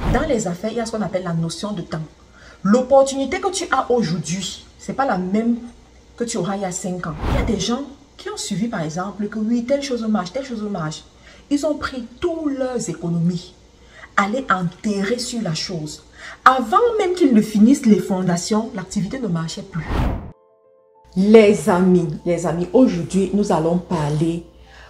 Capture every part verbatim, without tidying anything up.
Dans les affaires, il y a ce qu'on appelle la notion de temps. L'opportunité que tu as aujourd'hui, ce n'est pas la même que tu auras il y a cinq ans. Il y a des gens qui ont suivi par exemple que oui, telle chose marche, telle chose marche. Ils ont pris toutes leurs économies, aller enterrer sur la chose. Avant même qu'ils ne finissent les fondations, l'activité ne marchait plus. Les amis, les amis, aujourd'hui, nous allons parler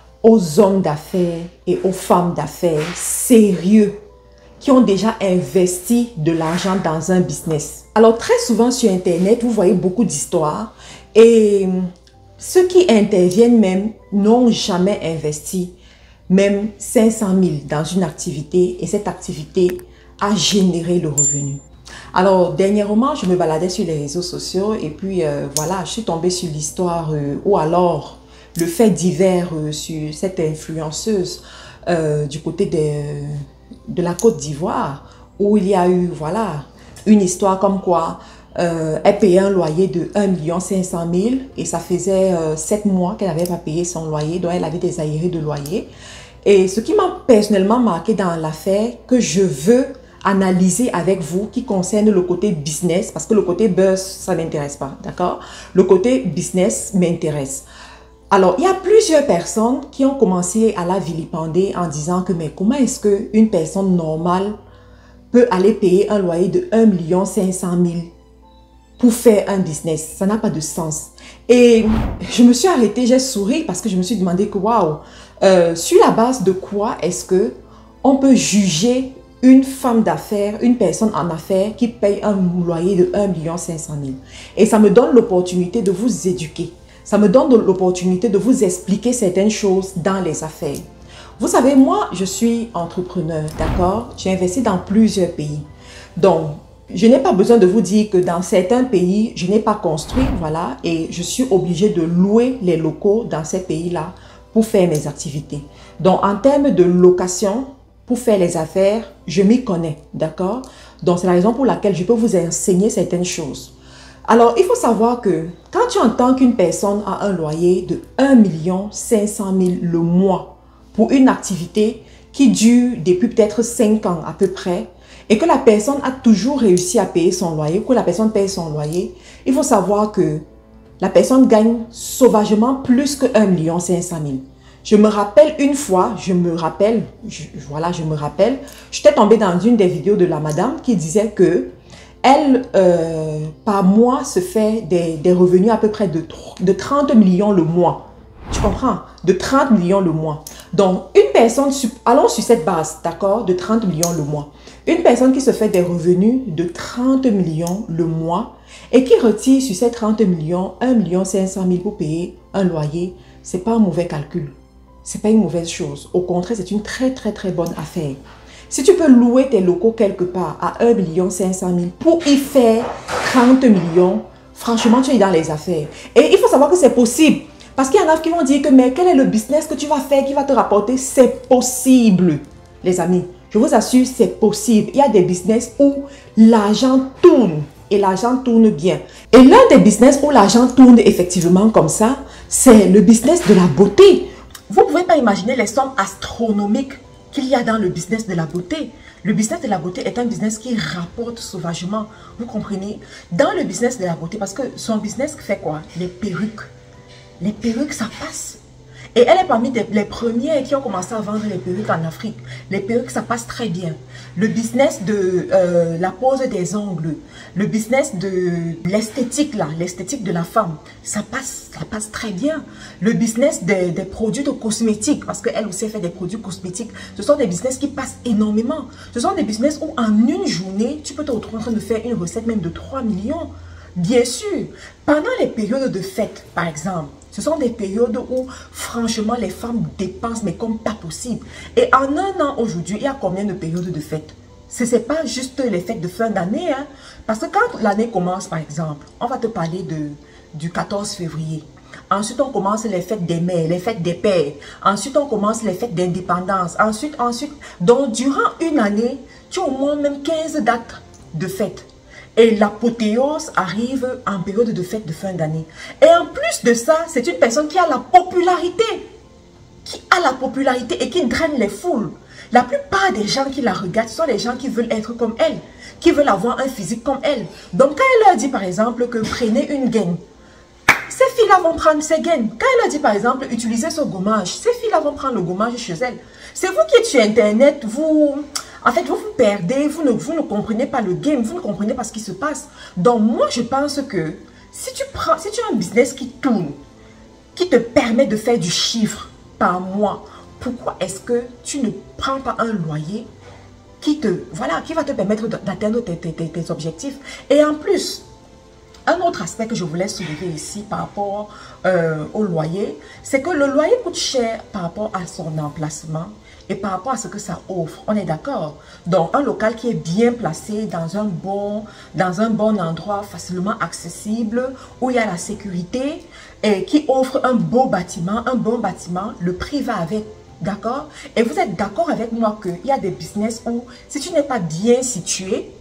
aux hommes d'affaires et aux femmes d'affaires sérieux qui ont déjà investi de l'argent dans un business. Alors, très souvent sur Internet, vous voyez beaucoup d'histoires et ceux qui interviennent même n'ont jamais investi même cinq cent mille dans une activité et cette activité a généré le revenu. Alors, dernièrement, je me baladais sur les réseaux sociaux et puis euh, voilà, je suis tombée sur l'histoire euh, ou alors le fait divers euh, sur cette influenceuse euh, du côté de, de la Côte d'Ivoire où il y a eu, voilà, une histoire comme quoi euh, elle payait un loyer de un million cinq cent mille et ça faisait euh, sept mois qu'elle n'avait pas payé son loyer, donc elle avait des arriérés de loyer. Et ce qui m'a personnellement marqué dans l'affaire, que je veux analyser avec vous, qui concerne le côté business, parce que le côté buzz, ça ne m'intéresse pas, d'accord? Le côté business m'intéresse. Alors, il y a plusieurs personnes qui ont commencé à la vilipender en disant que, mais comment est-ce qu'une personne normale peut aller payer un loyer de un million cinq cent mille pour faire un business? Ça n'a pas de sens. Et je me suis arrêtée, j'ai souri parce que je me suis demandé que, waouh, euh, sur la base de quoi est-ce que on peut juger une femme d'affaires, une personne en affaires qui paye un loyer de un million cinq cent mille. Et ça me donne l'opportunité de vous éduquer. Ça me donne l'opportunité de vous expliquer certaines choses dans les affaires. Vous savez, moi, je suis entrepreneur, d'accord? J'ai investi dans plusieurs pays. Donc, je n'ai pas besoin de vous dire que dans certains pays, je n'ai pas construit, voilà, et je suis obligée de louer les locaux dans ces pays-là pour faire mes activités. Donc, en termes de location, pour faire les affaires, je m'y connais, d'accord? Donc, c'est la raison pour laquelle je peux vous enseigner certaines choses. Alors, il faut savoir que quand tu entends qu'une personne a un loyer de un million cinq cent mille le mois pour une activité qui dure depuis peut-être cinq ans à peu près, et que la personne a toujours réussi à payer son loyer, que la personne paye son loyer, il faut savoir que la personne gagne sauvagement plus que un million cinq cent mille. Je me rappelle une fois, je me rappelle, je, voilà, je me rappelle, j'étais tombée dans une des vidéos de la madame qui disait que elle, euh, par mois, se fait des, des revenus à peu près de, de trente millions le mois. Tu comprends? De trente millions le mois. Donc, une personne, allons sur cette base, d'accord, de trente millions le mois. Une personne qui se fait des revenus de trente millions le mois et qui retire sur ces trente millions un million cinq cent mille pour payer un loyer, ce n'est pas un mauvais calcul. Ce n'est pas une mauvaise chose. Au contraire, c'est une très, très, très bonne affaire. Si tu peux louer tes locaux quelque part à un million cinq cent mille pour y faire trente millions, franchement, tu es dans les affaires. Et il faut savoir que c'est possible. Parce qu'il y en a qui vont dire que, mais quel est le business que tu vas faire qui va te rapporter? C'est possible, les amis. Je vous assure, c'est possible. Il y a des business où l'argent tourne et l'argent tourne bien. Et l'un des business où l'argent tourne effectivement comme ça, c'est le business de la beauté. Vous ne pouvez pas imaginer les sommes astronomiques qu'il y a dans le business de la beauté. Le business de la beauté est un business qui rapporte sauvagement. Vous comprenez? Dans le business de la beauté, parce que son business fait quoi? Les perruques. Les perruques, ça passe. Et elle est parmi les premières qui ont commencé à vendre les perruques en Afrique. Les perruques, ça passe très bien. Le business de euh, la pose des ongles, le business de l'esthétique, là, l'esthétique de la femme, ça passe, ça passe très bien. Le business des, des produits de cosmétiques, parce qu'elle aussi fait des produits cosmétiques, ce sont des business qui passent énormément. Ce sont des business où en une journée, tu peux te retrouver en train de faire une recette même de trois millions. Bien sûr, pendant les périodes de fête, par exemple, ce sont des périodes où, franchement, les femmes dépensent, mais comme pas possible. Et en un an aujourd'hui, il y a combien de périodes de fêtes? Ce n'est pas juste les fêtes de fin d'année. Hein? Parce que quand l'année commence, par exemple, on va te parler de, du quatorze février. Ensuite, on commence les fêtes des mères, les fêtes des pères. Ensuite, on commence les fêtes d'indépendance. Ensuite, ensuite, donc durant une année, tu as au moins même quinze dates de fêtes. Et l'apothéose arrive en période de fête de fin d'année. Et en plus de ça, c'est une personne qui a la popularité. Qui a la popularité et qui draine les foules. La plupart des gens qui la regardent sont les gens qui veulent être comme elle, qui veulent avoir un physique comme elle. Donc quand elle leur dit par exemple que prenez une gaine, ces filles-là vont prendre ces gaines. Quand elle leur dit par exemple utilisez ce gommage, ces filles-là vont prendre le gommage chez elles. C'est vous qui êtes sur internet, vous... En fait, vous vous perdez, vous ne, vous ne comprenez pas le game, vous ne comprenez pas ce qui se passe. Donc moi je pense que si tu, prends, si tu as un business qui tourne, qui te permet de faire du chiffre par mois, pourquoi est-ce que tu ne prends pas un loyer qui, te, voilà, qui va te permettre d'atteindre tes, tes, tes, tes objectifs? Et en plus, un autre aspect que je voulais soulever ici par rapport euh, au loyer, c'est que le loyer coûte cher par rapport à son emplacement et par rapport à ce que ça offre. On est d'accord? Donc, un local qui est bien placé dans un bon, dans un bon endroit, facilement accessible, où il y a la sécurité et qui offre un beau bâtiment, un bon bâtiment, le prix va avec. D'accord? Et vous êtes d'accord avec moi qu'il y a des business où, si tu n'es pas bien situé,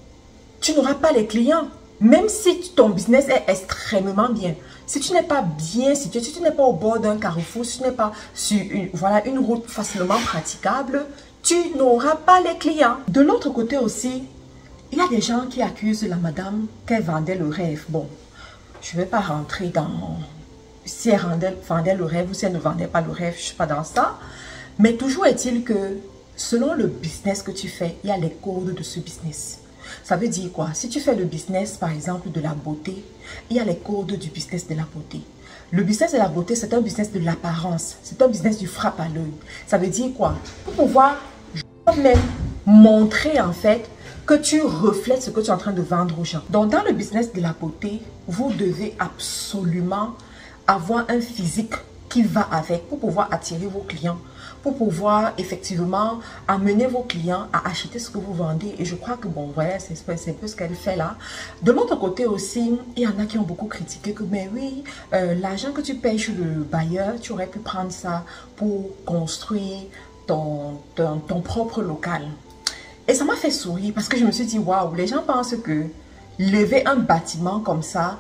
tu n'auras pas les clients. Même si ton business est extrêmement bien. Si tu n'es pas bien situé, si tu n'es pas au bord d'un carrefour, si tu n'es pas sur une, voilà, une route facilement praticable, tu n'auras pas les clients. De l'autre côté aussi, il y a des gens qui accusent la madame qu'elle vendait le rêve. Bon, je ne vais pas rentrer dans si elle vendait, vendait le rêve ou si elle ne vendait pas le rêve, je ne suis pas dans ça. Mais toujours est-il que selon le business que tu fais, il y a les codes de ce business. Ça veut dire quoi? Si tu fais le business, par exemple, de la beauté, il y a les codes du business de la beauté. Le business de la beauté, c'est un business de l'apparence. C'est un business du frappe à l'œil. Ça veut dire quoi? Pour pouvoir même montrer, en fait, que tu reflètes ce que tu es en train de vendre aux gens. Donc, dans le business de la beauté, vous devez absolument avoir un physique qui va avec pour pouvoir attirer vos clients, pour pouvoir effectivement amener vos clients à acheter ce que vous vendez. Et je crois que bon, voilà, c'est un peu ce qu'elle fait là. De l'autre côté aussi, il y en a qui ont beaucoup critiqué que, mais oui, euh, l'argent que tu payes chez le bailleur, tu aurais pu prendre ça pour construire ton, ton, ton propre local. Et ça m'a fait sourire parce que je me suis dit, waouh, les gens pensent que lever un bâtiment comme ça,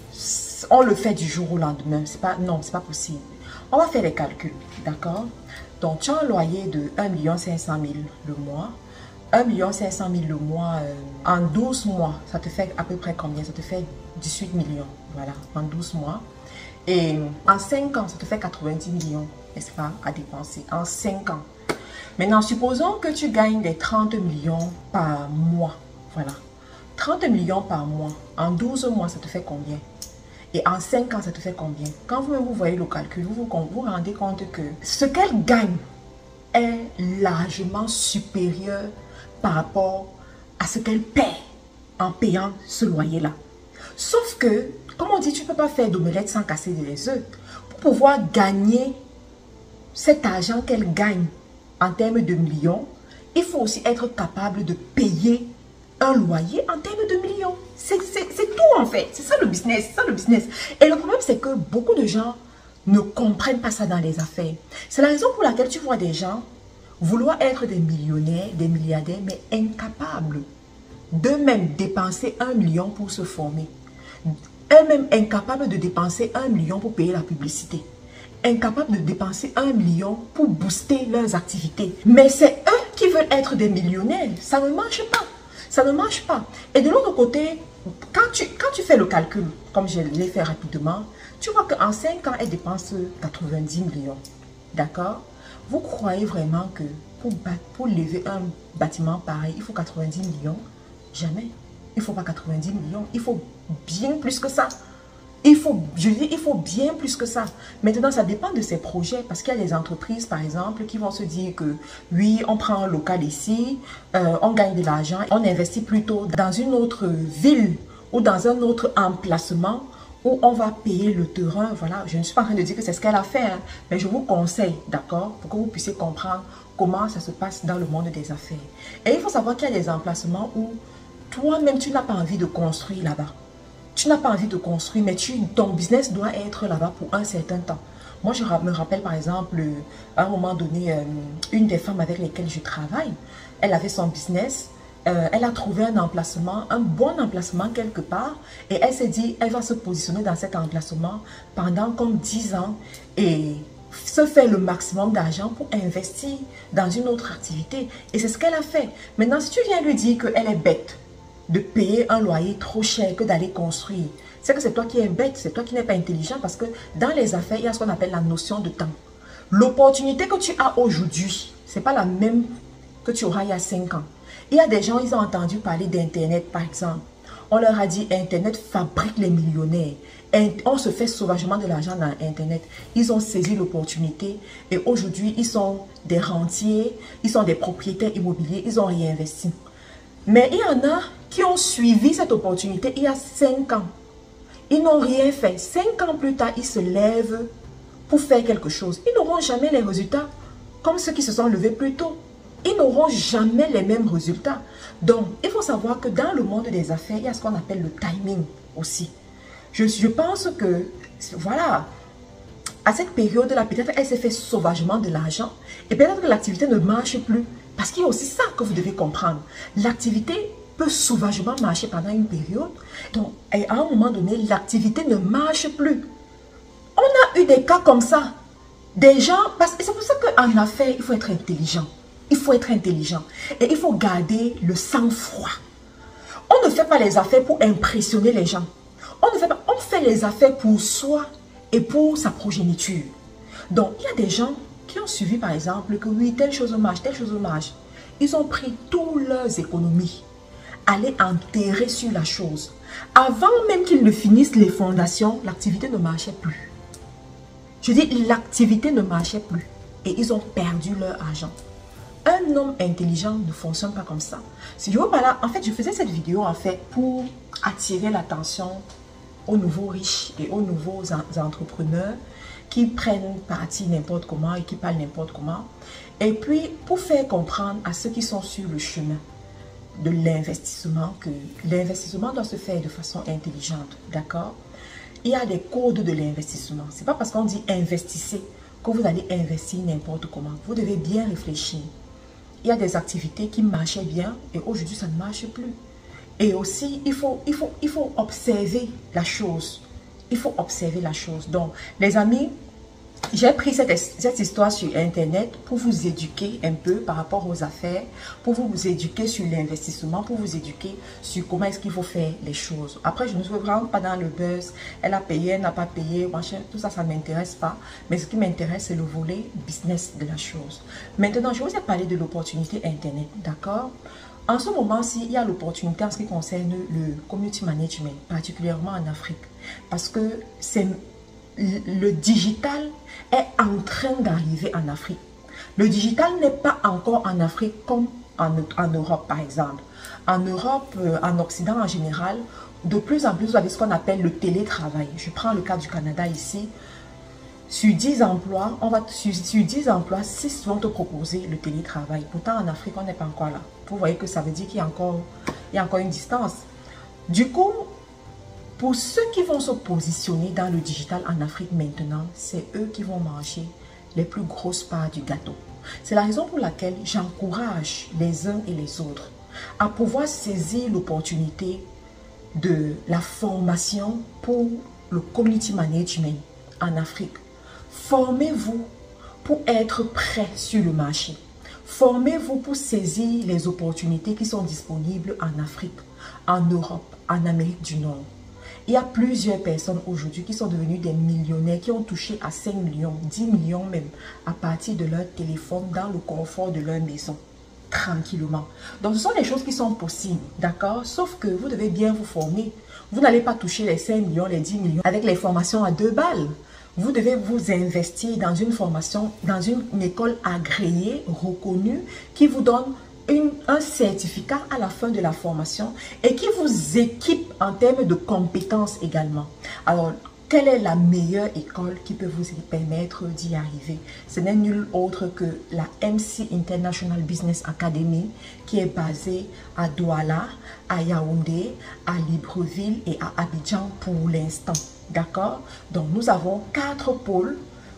on le fait du jour au lendemain. C'est pas, non, c'est pas possible. On va faire les calculs, d'accord? Donc, tu as un loyer de un million cinq cent mille le mois. un million cinq cent mille le mois, euh, en douze mois, ça te fait à peu près combien? Ça te fait dix-huit millions, voilà, en douze mois. Et en cinq ans, ça te fait quatre-vingt-dix millions, n'est-ce pas, à dépenser, en cinq ans. Maintenant, supposons que tu gagnes des trente millions par mois, voilà. trente millions par mois, en douze mois, ça te fait combien? Et en cinq ans, ça te fait combien? Quand vous, vous voyez le calcul, vous vous, vous rendez compte que ce qu'elle gagne est largement supérieur par rapport à ce qu'elle paie en payant ce loyer-là. Sauf que, comme on dit, tu ne peux pas faire d'omelette sans casser les œufs. Pour pouvoir gagner cet argent qu'elle gagne en termes de millions, il faut aussi être capable de payer un loyer en termes de millions. C'est tout en fait. C'est ça le business. C'est ça le business. Et le problème, c'est que beaucoup de gens ne comprennent pas ça dans les affaires. C'est la raison pour laquelle tu vois des gens vouloir être des millionnaires, des milliardaires, mais incapables d'eux-mêmes dépenser un million pour se former. Eux-mêmes incapables de dépenser un million pour payer la publicité. Incapables de dépenser un million pour booster leurs activités. Mais c'est eux qui veulent être des millionnaires. Ça ne marche pas. Ça ne marche pas. Et de l'autre côté, quand tu, quand tu fais le calcul, comme je l'ai fait rapidement, tu vois qu'en cinq ans, elle dépense quatre-vingt-dix millions. D'accord? Vous croyez vraiment que pour, pour lever un bâtiment pareil, il faut quatre-vingt-dix millions? Jamais. Il ne faut pas quatre-vingt-dix millions. Il faut bien plus que ça. Il faut, je dis, il faut bien plus que ça. Maintenant, ça dépend de ses projets. Parce qu'il y a des entreprises, par exemple, qui vont se dire que oui, on prend un local ici, euh, on gagne de l'argent, on investit plutôt dans une autre ville ou dans un autre emplacement où on va payer le terrain. Voilà, je ne suis pas en train de dire que c'est ce qu'elle a fait, hein, mais je vous conseille, d'accord, pour que vous puissiez comprendre comment ça se passe dans le monde des affaires. Et il faut savoir qu'il y a des emplacements où toi-même, tu n'as pas envie de construire là-bas. Tu n'as pas envie de construire, mais tu, ton business doit être là-bas pour un certain temps. Moi, je me rappelle par exemple, à un moment donné, une des femmes avec lesquelles je travaille, elle avait son business, euh, elle a trouvé un emplacement, un bon emplacement quelque part, et elle s'est dit, elle va se positionner dans cet emplacement pendant comme dix ans, et se faire le maximum d'argent pour investir dans une autre activité. Et c'est ce qu'elle a fait. Maintenant, si tu viens lui dire qu'elle est bête de payer un loyer trop cher que d'aller construire, c'est que c'est toi qui es bête, c'est toi qui n'es pas intelligent, parce que dans les affaires, il y a ce qu'on appelle la notion de temps. L'opportunité que tu as aujourd'hui, ce n'est pas la même que tu auras il y a cinq ans. Il y a des gens, ils ont entendu parler d'Internet, par exemple. On leur a dit, Internet fabrique les millionnaires. On se fait sauvagement de l'argent dans Internet. Ils ont saisi l'opportunité et aujourd'hui, ils sont des rentiers, ils sont des propriétaires immobiliers, ils ont réinvesti. Mais il y en a qui ont suivi cette opportunité il y a cinq ans. Ils n'ont rien fait. Cinq ans plus tard, ils se lèvent pour faire quelque chose. Ils n'auront jamais les résultats comme ceux qui se sont levés plus tôt. Ils n'auront jamais les mêmes résultats. Donc, il faut savoir que dans le monde des affaires, il y a ce qu'on appelle le timing aussi. Je, je pense que, voilà, à cette période-là, peut-être elle s'est fait sauvagement de l'argent et peut-être que l'activité ne marche plus. Parce qu'il y a aussi ça que vous devez comprendre. L'activité peut sauvagement marcher pendant une période. Donc, à un moment donné, l'activité ne marche plus. On a eu des cas comme ça. Des gens, parce que c'est pour ça qu'en affaires, il faut être intelligent. Il faut être intelligent. Et il faut garder le sang-froid. On ne fait pas les affaires pour impressionner les gens. On ne fait pas, on fait les affaires pour soi et pour sa progéniture. Donc, il y a des gens qui ont suivi, par exemple, que oui, telle chose marche, telle chose marche. Ils ont pris toutes leurs économies, aller enterrer sur la chose. Avant même qu'ils ne finissent les fondations, l'activité ne marchait plus. Je dis, l'activité ne marchait plus. Et ils ont perdu leur argent. Un homme intelligent ne fonctionne pas comme ça. Si je veux pas là, en fait, je faisais cette vidéo en fait pour attirer l'attention aux nouveaux riches et aux nouveaux entrepreneurs qui prennent parti n'importe comment et qui parlent n'importe comment. Et puis, pour faire comprendre à ceux qui sont sur le chemin de l'investissement que l'investissement doit se faire de façon intelligente, d'accord? Il y a des codes de l'investissement. C'est pas parce qu'on dit investissez que vous allez investir n'importe comment. Vous devez bien réfléchir. Il y a des activités qui marchaient bien et aujourd'hui ça ne marche plus. Et aussi, il faut, il faut, il faut observer la chose. Il faut observer la chose. Donc, les amis, j'ai pris cette, cette histoire sur Internet pour vous éduquer un peu par rapport aux affaires, pour vous éduquer sur l'investissement, pour vous éduquer sur comment est-ce qu'il faut faire les choses. Après, je ne suis vraiment pas dans le buzz. Elle a payé, elle n'a pas payé, machin, tout ça, ça ne m'intéresse pas. Mais ce qui m'intéresse, c'est le volet business de la chose. Maintenant, je vous ai parlé de l'opportunité Internet, d'accord? En ce moment-ci, il y a l'opportunité en ce qui concerne le community management, particulièrement en Afrique. Parce que c'est le digital est en train d'arriver en Afrique. Le digital n'est pas encore en Afrique comme en, en Europe, par exemple. En Europe, euh, en Occident en général, de plus en plus, vous avez ce qu'on appelle le télétravail. Je prends le cas du Canada ici. Sur dix emplois, on va, sur, sur dix emplois, six vont te proposer le télétravail. Pourtant, en Afrique, on n'est pas encore là. Vous voyez que ça veut dire qu'il y a encore, il y a encore une distance. Du coup, pour ceux qui vont se positionner dans le digital en Afrique maintenant, c'est eux qui vont manger les plus grosses parts du gâteau. C'est la raison pour laquelle j'encourage les uns et les autres à pouvoir saisir l'opportunité de la formation pour le community management en Afrique. Formez-vous pour être prêt sur le marché. Formez-vous pour saisir les opportunités qui sont disponibles en Afrique, en Europe, en Amérique du Nord. Il y a plusieurs personnes aujourd'hui qui sont devenues des millionnaires, qui ont touché à cinq millions, dix millions même, à partir de leur téléphone, dans le confort de leur maison, tranquillement. Donc, ce sont des choses qui sont possibles, d'accord? Sauf que vous devez bien vous former. Vous n'allez pas toucher les cinq millions, les dix millions avec les formations à deux balles. Vous devez vous investir dans une formation, dans une, une école agréée, reconnue, qui vous donne Une, un certificat à la fin de la formation et qui vous équipe en termes de compétences également. Alors, quelle est la meilleure école qui peut vous permettre d'y arriver? Ce n'est nul autre que la M C International Business Academy qui est basée à Douala, à Yaoundé, à Libreville et à Abidjan pour l'instant. D'accord? Donc, nous avons quatre pôles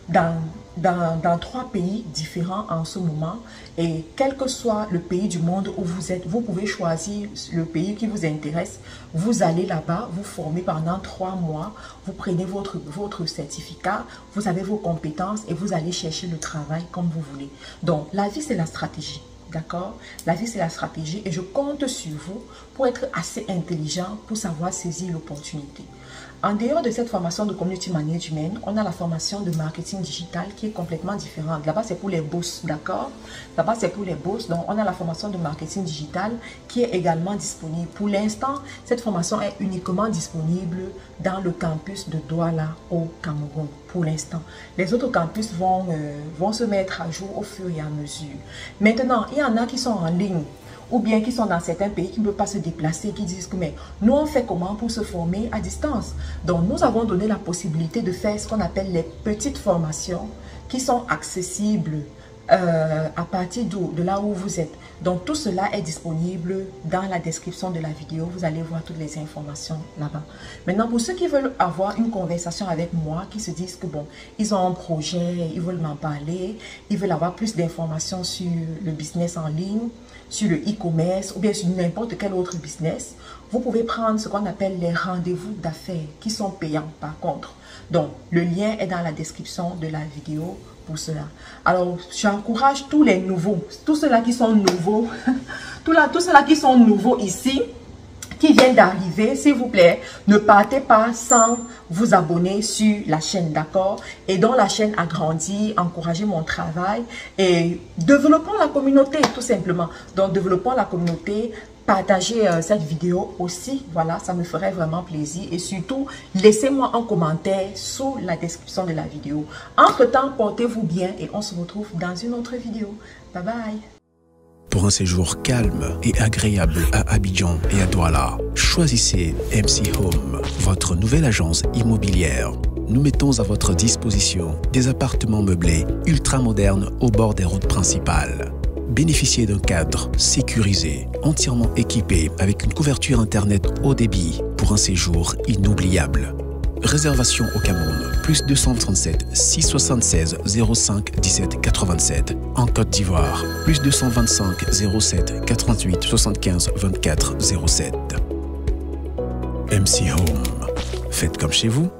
dans, dans, dans trois pays différents en ce moment. Et quel que soit le pays du monde où vous êtes, vous pouvez choisir le pays qui vous intéresse. Vous allez là-bas, vous formez pendant trois mois, vous prenez votre, votre certificat, vous avez vos compétences et vous allez chercher le travail comme vous voulez. Donc, la vie, c'est la stratégie. D'accord? La vie, c'est la stratégie et je compte sur vous pour être assez intelligent pour savoir saisir l'opportunité. En dehors de cette formation de community management, on a la formation de marketing digital qui est complètement différente. Là-bas, c'est pour les boss, d'accord? Là-bas, c'est pour les boss. Donc, on a la formation de marketing digital qui est également disponible. Pour l'instant, cette formation est uniquement disponible dans le campus de Douala au Cameroun. Pour l'instant, les autres campus vont, euh, vont se mettre à jour au fur et à mesure. Maintenant, il y en a qui sont en ligne ou bien qui sont dans certains pays qui ne peuvent pas se déplacer, qui disent que mais nous on fait comment pour se former à distance. Donc nous avons donné la possibilité de faire ce qu'on appelle les petites formations qui sont accessibles euh, à partir de, de là où vous êtes. Donc tout cela est disponible dans la description de la vidéo. Vous allez voir toutes les informations là-bas. Maintenant, pour ceux qui veulent avoir une conversation avec moi, qui se disent que bon, ils ont un projet, ils veulent m'en parler, ils veulent avoir plus d'informations sur le business en ligne, sur le e-commerce ou bien sur n'importe quel autre business, vous pouvez prendre ce qu'on appelle les rendez-vous d'affaires qui sont payants par contre. Donc, le lien est dans la description de la vidéo pour cela. Alors, j'encourage tous les nouveaux, tous ceux-là qui sont nouveaux, tous, là, tous ceux-là qui sont nouveaux ici, qui viennent d'arriver, s'il vous plaît, ne partez pas sans vous abonner sur la chaîne, d'accord? Et dans la chaîne a grandi, encouragez mon travail et développons la communauté, tout simplement. Donc, développons la communauté, partagez euh, cette vidéo aussi, voilà, ça me ferait vraiment plaisir. Et surtout, laissez-moi un commentaire sous la description de la vidéo. Entre-temps, portez-vous bien et on se retrouve dans une autre vidéo. Bye bye! Pour un séjour calme et agréable à Abidjan et à Douala, choisissez M C Home, votre nouvelle agence immobilière. Nous mettons à votre disposition des appartements meublés ultra modernes au bord des routes principales. Bénéficiez d'un cadre sécurisé, entièrement équipé avec une couverture internet haut débit pour un séjour inoubliable. Réservation au Cameroun, plus deux cent trente-sept six cent soixante-seize zéro cinq dix-sept quatre-vingt-sept. En Côte d'Ivoire, plus deux cent vingt-cinq zéro sept quatre-vingt-huit soixante-quinze vingt-quatre zéro sept. M C Home. Faites comme chez vous.